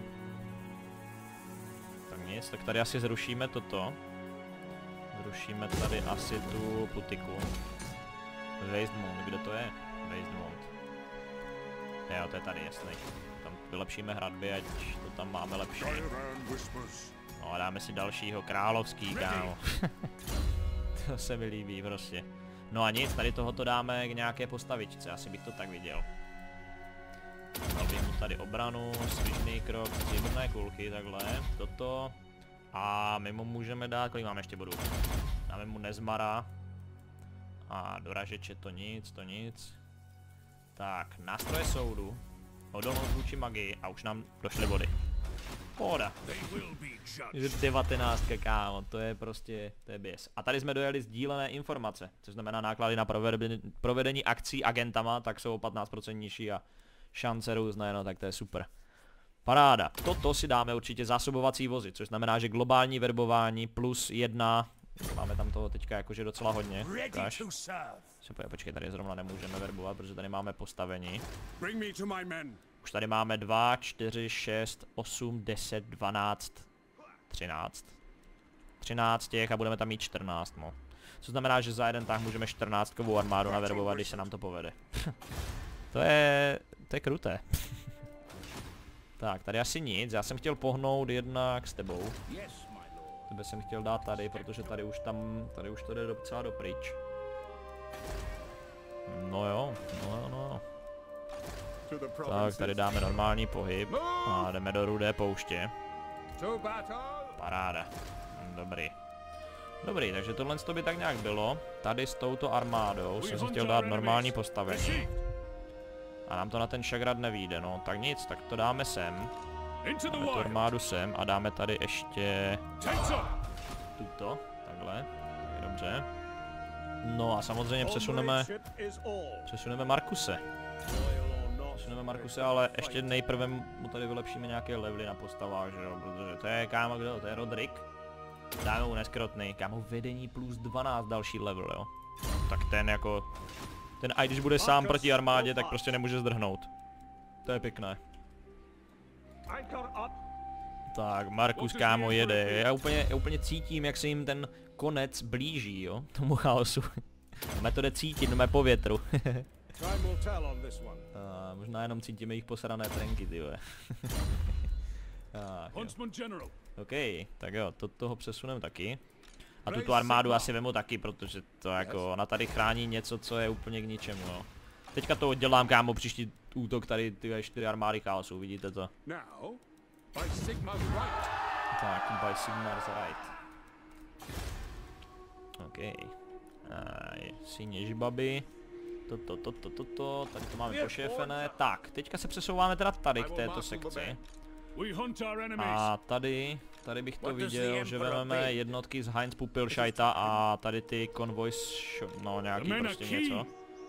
Tak nic, tak tady asi zrušíme toto. Zrušíme tady asi tu putiku. Weistmund, kde to je? Weistmund. Jo, to je tady, jasný. Tam vylepšíme hradby, ať to tam máme lepší. No a dáme si dalšího, královský, kámo. To se mi líbí prostě. No a nic, tady tohoto dáme k nějaké postavičce, asi bych to tak viděl. Dal bych mu tady obranu, svižný krok, stříbrné kulky, takhle, toto. A my mu můžeme dát, kolik máme ještě bodů? Dáme mu Nezmara. A doražeče to nic, to nic. Tak, nástroje soudu. Odolnost vůči magii a už nám došly body. Pohoda. devatenáct, kámo, to je prostě, to je běs. A tady jsme dojeli sdílené informace, což znamená náklady na provedení, provedení akcí agentama, tak jsou o patnáct procent nižší a šance různé, no tak to je super. Paráda. Toto si dáme určitě zásobovací vozy, což znamená, že globální verbování plus jedna, máme tam toho teďka jakože docela hodně. Ukáž. Počkej, tady zrovna nemůžeme verbovat, protože tady máme postavení. Už tady máme dva, čtyři, šest, osm, deset, dvanáct, třináct. třináct těch a budeme tam mít čtrnáct, no. Co znamená, že za jeden tah můžeme čtrnáctkovou armádu naverbovat, když se nám to povede. To je, to je kruté. Tak, tady asi nic, já jsem chtěl pohnout jednak s tebou. Tebe jsem chtěl dát tady, protože tady už tam, tady už to jde docela dopryč. No jo, no jo, no jo. Tak, tady dáme normální pohyb a jdeme do Rudé pouště. Paráda. Dobrý. Dobrý, takže tohle by tak nějak bylo. Tady s touto armádou jsem si chtěl dát normální postavení. A nám to na ten šagrad nevyjde, no. Tak nic, tak to dáme sem. Dáme tu armádu sem a dáme tady ještě tuto, takhle. Dobře. No a samozřejmě přesuneme, přesuneme Markuse. Přesuneme Markuse, ale ještě nejprve mu tady vylepšíme nějaké levely na postavách, že jo, protože to je, kámo, kdo, to je Rodrik. Dáme mu neskrotný, kámo, vedení plus dvanáct další level, jo. Tak ten jako, ten i když bude sám proti armádě, tak prostě nemůže zdrhnout. To je pěkné. Tak, Markus, kámo, jede. Já úplně, já úplně cítím, jak se jim ten konec blíží, jo, tomu chaosu. Máme to jde cítit, máme po větru. A možná jenom cítíme jejich posrané trenky, ty vole. OK, tak jo, to toho přesuneme taky. A tuto armádu asi vemu taky, protože to jako, ona tady chrání něco, co je úplně k ničemu, jo. Teďka to oddělám, kámo, příští útok tady ty čtyři armády chaosu, vidíte to? Tak, by Sigmar's right. OK. Síně žbaby. Toto, toto, toto, tady to máme pošéfené. Tak, teďka se přesouváme teda tady k této sekci. A tady, tady bych to viděl, že vezmeme jednotky z Heinz Pupilscheita a tady ty konvojs, no nějaký prostě něco.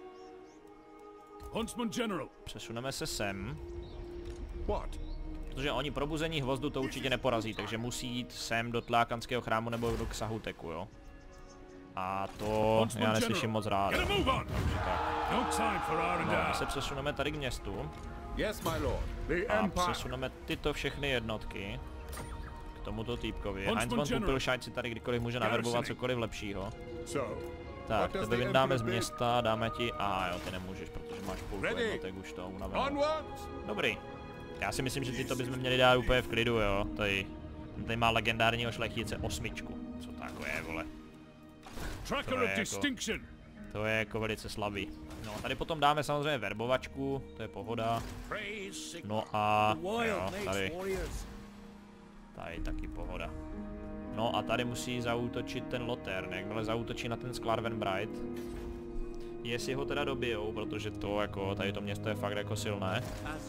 Přesuneme se sem. Protože oni probuzení hvozdu to určitě neporazí, takže musí jít sem do Tlákanského chrámu nebo do Ksahuteku, jo. A to já neslyším moc rád. Takže tak. No, my se přesuneme tady k městu. A přesuneme tyto všechny jednotky k tomuto týpkovi. Heinz von Pupilscheit si tady kdykoliv může naverbovat cokoliv lepšího. Tak, tebe vyndáme z města, dáme ti... A jo, ty nemůžeš, protože máš půlku jednotek už to unavenou. Dobrý. Já si myslím, že ty to bychom měli dát úplně v klidu, jo. Tady, tady má legendárního šlechtice osmičku. Co takové, vole. To je jako, to je jako velice slabý. No, tady potom dáme samozřejmě verbovačku, to je pohoda. No a jo, tady. Tady taky pohoda. No a tady musí zaútočit ten Lothern, jakmile zaútočí na ten Sklarvenbright. Jestli ho teda dobijou, protože to jako, tady to město je fakt jako silné.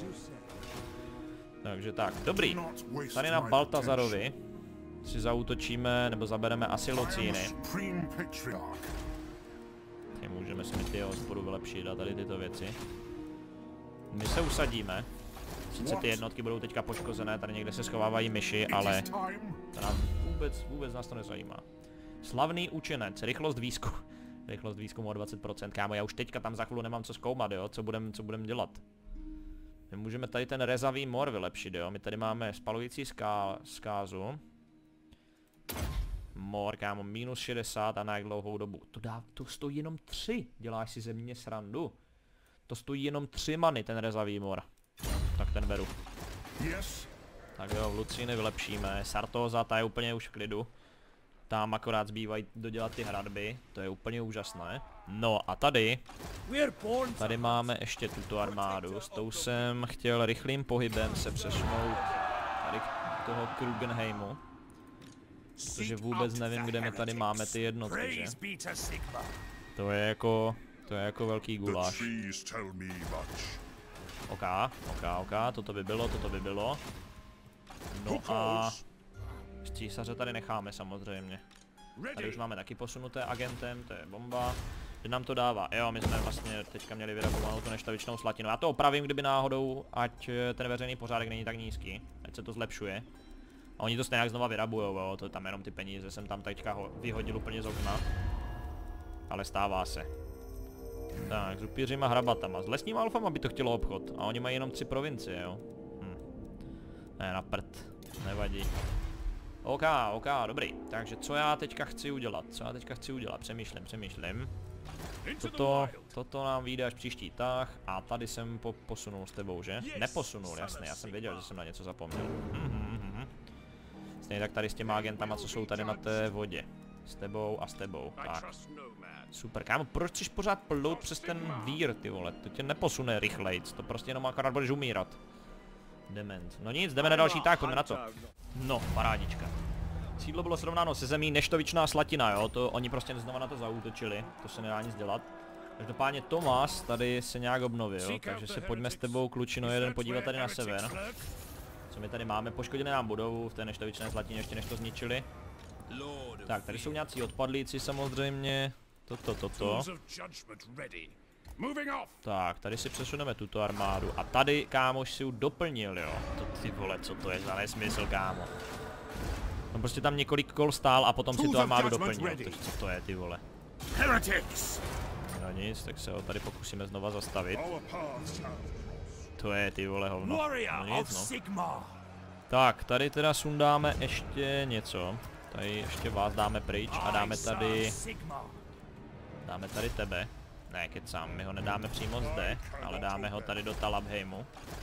Takže tak, dobrý. Tady na Baltazarovi si zaútočíme, nebo zabereme asi Locíny. Ty můžeme si mít jeho sporu vylepšit a tady tyto věci. My se usadíme. Sice ty jednotky budou teďka poškozené, tady někde se schovávají myši, ale to nám vůbec, vůbec nás to nezajímá. Slavný učenec, rychlost výzkumu. Rychlost výzkumu o dvacet procent, kámo, já už teďka tam za chvíli nemám co zkoumat, jo, co budem, co budem dělat. My můžeme tady ten rezavý mor vylepšit, jo, my tady máme spalující ská, zkázu. Mor, kámo, minus šedesát a na jak dlouhou dobu. To dá, to stojí jenom tři, děláš si ze mě srandu. To stojí jenom tři many, ten rezavý mor. Tak ten beru. Tak jo, Lucíny vylepšíme, Sartóza, ta je úplně už v klidu. Tam akorát zbývají dodělat ty hradby, to je úplně úžasné. No a tady, tady máme ještě tuto armádu, s tou jsem chtěl rychlým pohybem se přesunout tady k toho Krugenheimu. Protože vůbec nevím, kde my tady máme ty jednotky, že? To je jako, to je jako velký guláš. OK, OK, OK, toto by bylo, toto by bylo. No a císaře tady necháme samozřejmě. Tady už máme taky posunuté agentem, to je bomba. Že nám to dává, jo, my jsme vlastně teďka měli vyrabovanou tu neštavičnou slatinu. Já to opravím, kdyby náhodou, ať ten veřejný pořádek není tak nízký, ať se to zlepšuje. A oni to stejně znova vyrabujou, jo, to je tam jenom ty peníze, jsem tam teďka ho vyhodil úplně z okna. Ale stává se. Tak, s upířima hrabatama, s lesníma alfama by to chtělo obchod, a oni mají jenom tři provincie, jo. Hm. Ne, na prd, nevadí. OK, OK, dobrý, takže co já teďka chci udělat, co já teďka chci udělat, přemýšlím, přemýšlím. Toto, toto nám vyjde až příští tah a tady jsem po, posunul s tebou, že? Neposunul, jasně, já jsem věděl, že jsem na něco zapomněl. Mhm, mhm. Stejně tak tady s těma agentama, co jsou tady na té vodě. S tebou a s tebou, tak. Super, kámo, proč chceš pořád plout přes ten vír, ty vole, to tě neposune rychlejc, to prostě jenom akorát budeš umírat. Dement. No nic, jdeme na další tah, pojďme na to. No, parádička. Sídlo bylo srovnáno se zemí neštovičná slatina, jo, to oni prostě znova na to zaútočili, to se nedá nic dělat. Každopádně Tomas tady se nějak obnovil, takže se pojďme s tebou, klučino, jeden podívat tady na sever. Co my tady máme, poškodili nám budovu v té neštovičné slatině, ještě než to zničili. Tak, tady jsou nějací odpadlíci samozřejmě, toto, toto. Tak, tady si přesuneme tuto armádu a tady kámoš si ji doplnil, jo. To ty vole, co to je za nesmysl, kámo. No prostě tam několik kol stál a potom si tu armádu doplnil, takže co to je, ty vole. No nic, tak se ho tady pokusíme znova zastavit. To je, ty vole, hovno. No nic, no. Tak, tady teda sundáme ještě něco. Tady ještě vás dáme pryč a dáme tady... Dáme tady tebe. Ne, kecám, my ho nedáme přímo zde, ale dáme ho tady do Talabheimu.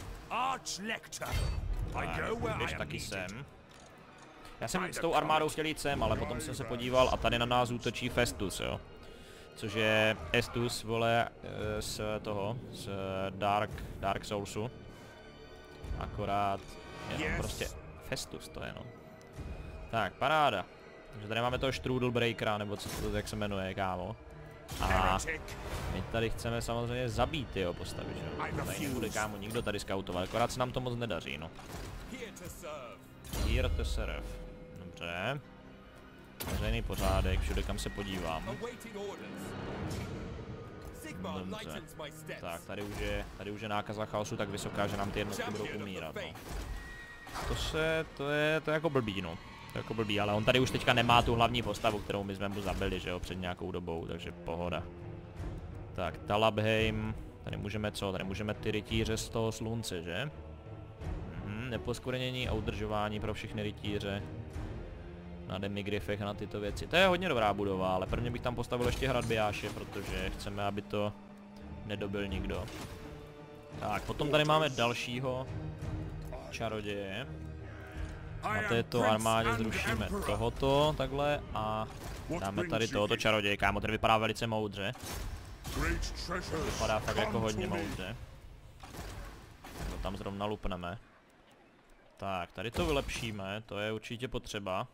Tak, běž taky sem. Já jsem s tou armádou chtěl jít sem, ale potom jsem se podíval a tady na nás útočí Festus, jo. Což je Estus, vole, z toho, z Dark, Dark Soulsu. Akorát, jenom prostě Festus to je, no. Tak, paráda. Takže tady máme toho Strudelbreakera, nebo co to, jak se jmenuje, kámo. A my tady chceme samozřejmě zabít jeho postavy, že jo. Tady nebude, kámo, nikdo tady skautovat, akorát se nám to moc nedaří, no. Here to serve. Dobře. Veřejný pořádek, všude kam se podívám. Dobře. Tak, tady už je, tady už je nákaza chaosu tak vysoká, že nám ty jednotky budou umírat, no. To se, to je, to je jako blbý, no. To je jako blbý, ale on tady už teďka nemá tu hlavní postavu, kterou my jsme mu zabili, že jo, před nějakou dobou, takže pohoda. Tak, Talabheim, tady můžeme co? Tady můžeme ty rytíře z toho slunce, že? Mhm, neposkvrnění a udržování pro všechny rytíře. Na demigrifech a na tyto věci. To je hodně dobrá budova, ale prvně bych tam postavil ještě hradbijáše, protože chceme, aby to nedobil nikdo. Tak, potom tady máme dalšího čaroděje. Na této armádě zrušíme tohoto, takhle, a dáme tady tohoto čaroděje, kámo, ten vypadá velice moudře. Vypadá fakt jako hodně moudře. To tam zrovna lupneme. Tak, tady to vylepšíme, to je určitě potřeba.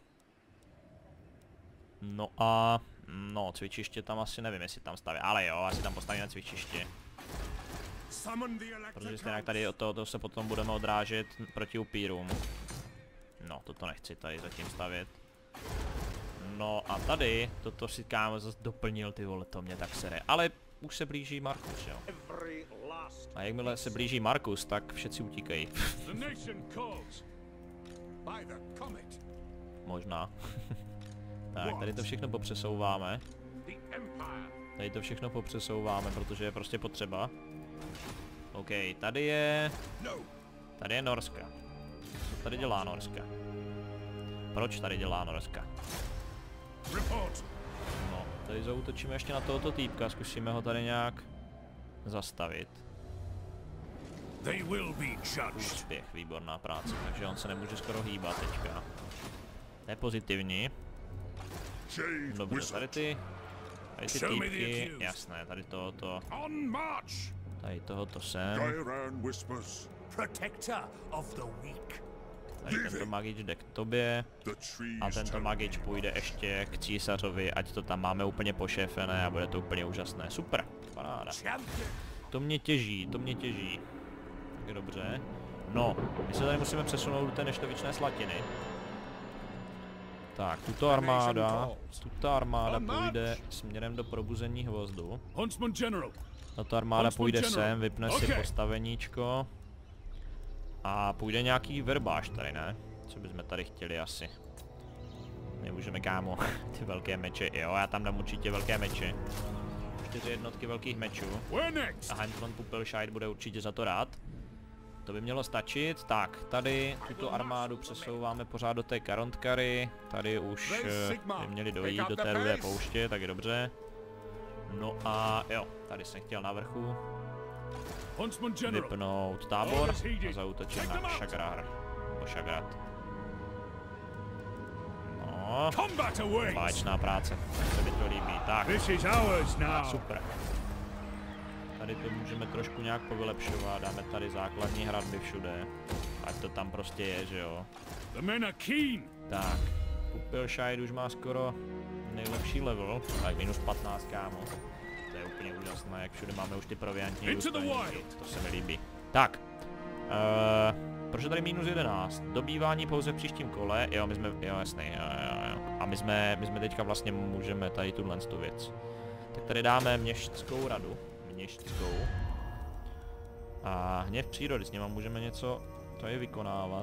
No a... no, cvičiště tam asi nevím, jestli tam staví, ale jo, asi tam postavíme cvičiště. Protože stejně tady od tohoto se potom budeme odrážet proti upírům. No, toto nechci tady zatím stavět. No a tady, toto si kámo zase doplnil, ty vole, to mě tak sere. Ale už se blíží Markus, jo. A jakmile se blíží Markus, tak všetci utíkají. Možná. Tak, tady to všechno popřesouváme. Tady to všechno popřesouváme, protože je prostě potřeba. OK, tady je... Tady je Norska. Co tady dělá Norska? Proč tady dělá Norska? No, tady zaútočíme ještě na tohoto týpka, zkusíme ho tady nějak zastavit. Úspěch, výborná práce, takže on se nemůže skoro hýbat teďka. To je pozitivní. Dobře, tady ty, tady ty týpky, jasné, tady tohoto, tady tohoto sem. Tady tento magič jde k tobě a tento magič půjde ještě k císařovi, ať to tam máme úplně pošéfené a bude to úplně úžasné. Super, paráda. To mě těží, to mě těží. Tak je dobře. No, my se tady musíme přesunout do té neštovičné slatiny. Tak, tuto armáda, tuto armáda půjde směrem do probuzení hvozdu. Tato armáda půjde sem, vypne si postaveníčko. A půjde nějaký verbáš tady, ne? Co bychom tady chtěli asi? Nemůžeme, kámo, ty velké meče, jo, já tam dám určitě velké meče. Čtyři jednotky velkých mečů. A Heinz von Puppelscheid bude určitě za to rád. To by mělo stačit. Tak, tady tuto armádu přesouváme pořád do té Karontkary. Tady už by měli dojít do té rudé pouště, tak je dobře. No a jo, tady jsem chtěl na vrchu vypnout tábor a zaútočit na Šagrar. Nebo Šagrat. No, báječná práce, tak se mi to líbí. Tak, super. Tady to můžeme trošku nějak povylepšovat, dáme tady základní hradby všude. Ať to tam prostě je, že jo. Tak, Pupilshide už má skoro nejlepší level, tak minus patnáct, kámo. To je úplně úžasné, jak všude máme už ty proviantní důstojníky, to se mi líbí. Tak, uh, proč je tady minus jedenáct? Dobývání pouze v příštím kole, jo, my jsme, jo, jasný, jo, jo, jo. A my jsme, my jsme teďka vlastně můžeme tady tuhle tu věc. Tak tady dáme měšťskou radu, měšťskou. A hněv přírody, s něma můžeme něco tady vykonávat.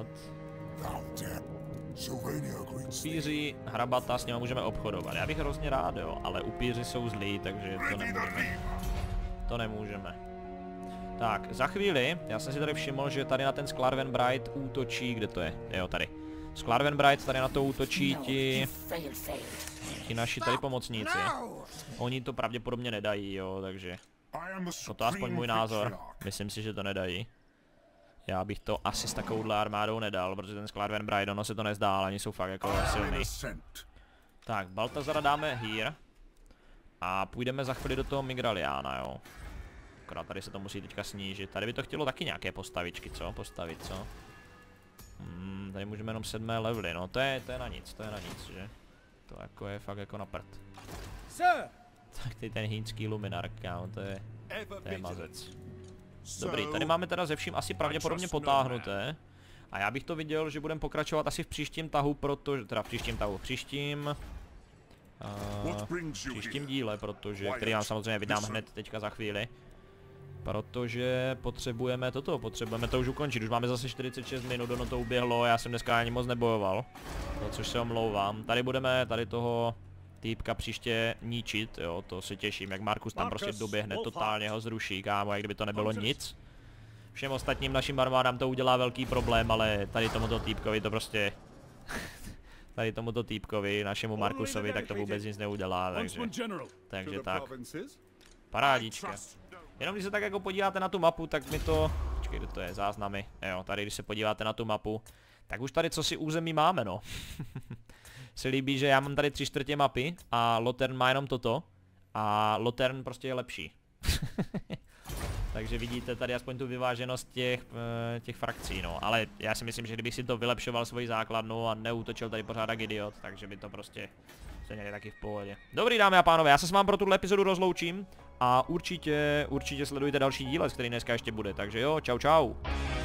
Upíři, hrabata, s něma můžeme obchodovat. Já bych hrozně rád, jo, ale upíři jsou zlí, takže to nemůžeme. To nemůžeme. Tak, za chvíli, já jsem si tady všiml, že tady na ten Sklarvenbright útočí, kde to je? Jo, tady. Sklarvenbright tady na to útočí ti... ti naši tady pomocníci. Oni to pravděpodobně nedají, jo, takže... No to aspoň můj názor. Myslím si, že to nedají. Já bych to asi s takovouhle armádou nedal, protože ten Sklarvenbright, ono se to nezdá, ale oni jsou fakt jako silný. Tak, Baltazara dáme here. A půjdeme za chvíli do toho Migraliana, jo. Akorát tady se to musí teďka snížit. Tady by to chtělo taky nějaké postavičky, co? Postavit, co? Hmm, tady můžeme jenom sedmé levely, no to je, to je na nic, to je na nic, že? To jako je fakt jako na prd. Tak ty ten hínský luminar, kámo, to je, to je mazec. Dobrý, tady máme teda ze vším asi pravděpodobně potáhnuté. A já bych to viděl, že budeme pokračovat asi v příštím tahu, protože, teda v příštím tahu, v příštím... Uh, v příštím díle, protože, který vám samozřejmě vydám hned teďka za chvíli. Protože potřebujeme toto, potřebujeme to už ukončit, už máme zase čtyřicet šest minut, ono to uběhlo, já jsem dneska ani moc nebojoval. No, což se omlouvám, tady budeme tady toho týpka příště ničit, jo, to se těším, jak Markus tam prostě doběhne, totálně ho zruší, kámo, jak kdyby to nebylo nic. Všem ostatním našim armádám to udělá velký problém, ale tady tomuto týpkovi to prostě... tady tomuto týpkovi, našemu Markusovi, tak to vůbec nic neudělá, takže... Takže tak. Parádička. Jenom když se tak jako podíváte na tu mapu, tak mi to... Počkej, kde to je? Záznamy. Jo, tady když se podíváte na tu mapu, tak už tady co si území máme, no. Se líbí, že já mám tady tři čtvrtě mapy a Lothern má jenom toto. A Lothern prostě je lepší. Takže vidíte tady aspoň tu vyváženost těch, těch frakcí, no. Ale já si myslím, že kdybych si to vylepšoval svoji základnu a neútočil tady pořád jak idiot, takže by to prostě se měli taky v pohodě. Dobrý, dámy a pánové, já se s vámi pro tuhle epizodu rozloučím a určitě, určitě sledujte další díle, který dneska ještě bude, takže jo, čau čau.